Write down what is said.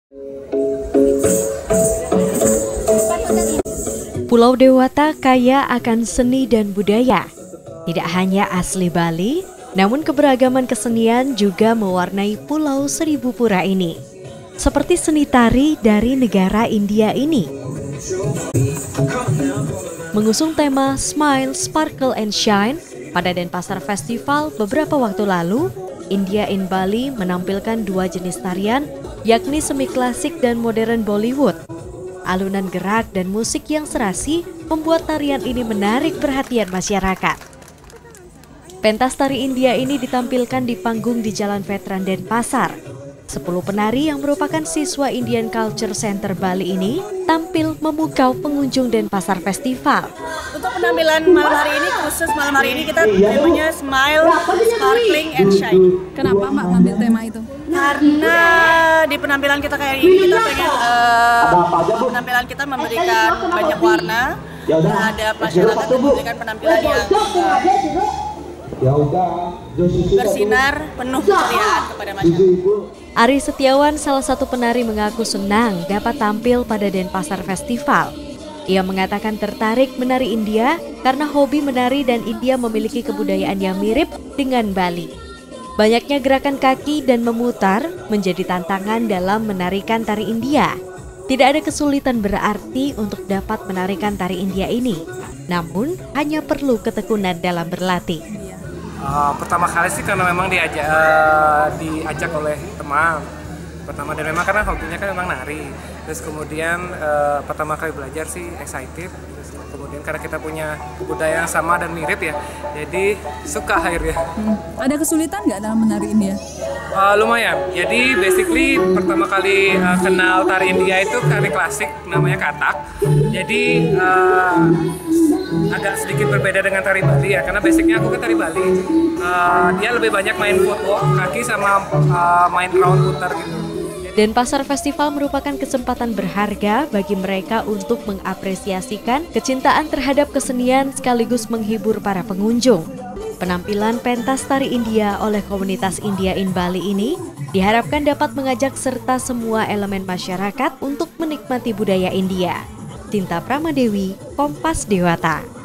Pulau Dewata kaya akan seni dan budaya. Tidak hanya asli Bali, namun keberagaman kesenian juga mewarnai Pulau Seribu Pura ini. Seperti seni tari dari negara India ini. Mengusung tema Smile, Sparkle and Shine, pada Denpasar Festival beberapa waktu lalu, India in Bali menampilkan dua jenis tarian, yakni semi klasik dan modern Bollywood. Alunan gerak dan musik yang serasi membuat tarian ini menarik perhatian masyarakat. Pentas tari India ini ditampilkan di panggung di Jalan Veteran Denpasar. 10 penari yang merupakan siswa Indian Culture Center Bali ini tampil memukau pengunjung Denpasar Festival. Untuk penampilan malam hari ini, khusus malam hari ini kita temanya Smile, Sparkling and Shine. Kenapa Mbak ngambil tema itu? Karena di penampilan kita kayak ini kita pengen penampilan kita memberikan banyak warna terhadap masyarakat dan memberikan penampilan yang bersinar, penuh keceriaan kepada masyarakat. Ari Setiawan, salah satu penari, mengaku senang dapat tampil pada Denpasar Festival. Ia mengatakan tertarik menari India karena hobi menari dan India memiliki kebudayaan yang mirip dengan Bali. Banyaknya gerakan kaki dan memutar menjadi tantangan dalam menarikan tari India. Tidak ada kesulitan berarti untuk dapat menarikan tari India ini, namun hanya perlu ketekunan dalam berlatih. Pertama kali sih karena memang diajak oleh teman pertama, dan memang karena hobinya kan memang nari. Terus kemudian pertama kali belajar sih excited. Terus kemudian karena kita punya budaya yang sama dan mirip ya, jadi suka akhirnya. Ada kesulitan nggak dalam menari India? Lumayan. Jadi basically pertama kali kenal tari India itu tari klasik namanya Kathak. Jadi agak sedikit berbeda dengan tari Bali ya, karena basicnya aku ke tari Bali. Dia lebih banyak main footwork, kaki sama main round putar gitu. Denpasar Festival merupakan kesempatan berharga bagi mereka untuk mengapresiasikan kecintaan terhadap kesenian sekaligus menghibur para pengunjung. Penampilan pentas tari India oleh komunitas India in Bali ini diharapkan dapat mengajak serta semua elemen masyarakat untuk menikmati budaya India. Tinta Pramadewi, Kompas Dewata.